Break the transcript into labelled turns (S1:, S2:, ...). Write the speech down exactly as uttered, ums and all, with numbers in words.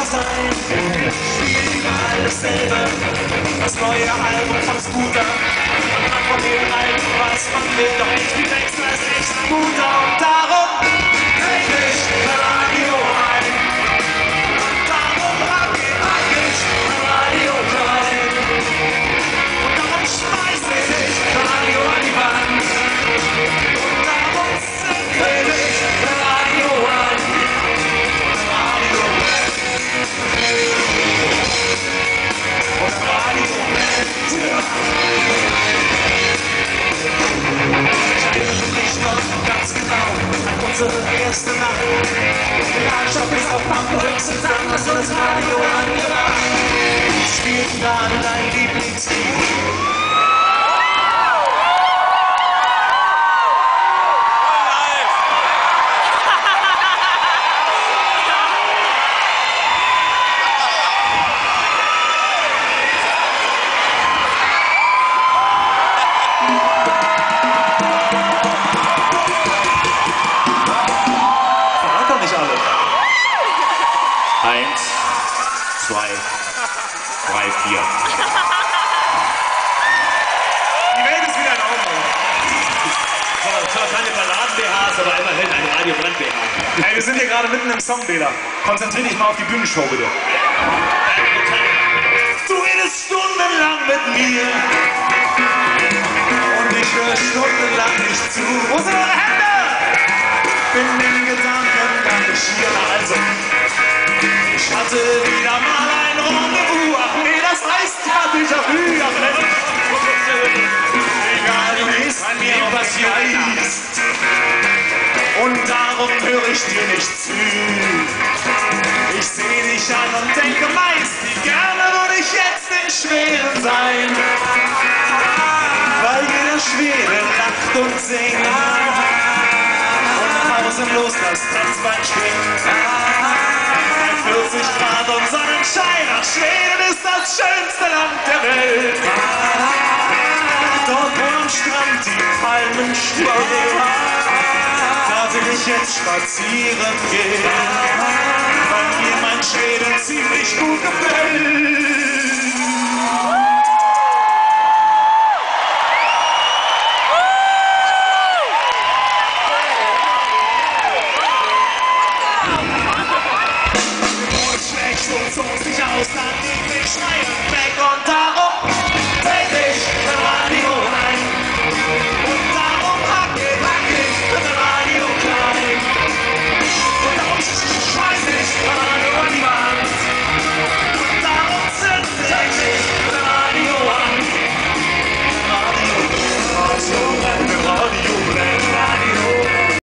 S1: besser sein. Spiel überall dasselbe, das neue Album von Scooter. Man hat von den Alten, was man will, doch nicht wie Wechsel ist echt ein guter. Und darum hält ich Radio ein. Und darum hab ich eigentlich Radio klein. Und darum schmeiß ich Radio an die Wand. Und darum zündel ich Radio an. Radio. Und Radio. Ich erinnere mich noch ganz genau an unsere erste Nacht. Der Ladenshop ist auf Hamburgs und dann hast du das Radio angemacht. Ich spielte gerade dein Lieblingslied.
S2: Eins, zwei, drei, vier.
S1: Die Welt ist wieder in Ordnung.
S2: Zwar keine Balladen-B Hs, aber immerhin ein Radio-Brennt-B H.
S1: Ey, wir sind hier gerade mitten im Song, Bela. Konzentrier dich mal auf die Bühnenshow, bitte. Du redest stundenlang mit mir und ich höre stundenlang nicht zu. Wo sind eure Hände? Bin in Gedanken gar nicht hier, also. Ich hatte wieder mal ein Rendezvous. Ach nee, das heißt ja Déjà-vu. Egal wie es an mir passiert. Und darum höre ich dir nicht zu. Ich sehe dich an und denke meist, wie gerne würde ich jetzt in Schweden sein. Weil jeder Schwede lacht und singt. Und pausenlos das Tanzbein schwingt. vierzig Grad und Sonnenschein, ach Schweden ist das schönste Land der Welt. Dort wo am Strand die Palmen stehen, da will ich jetzt spazieren gehen, weil mir mein Schweden ziemlich gut gefällt.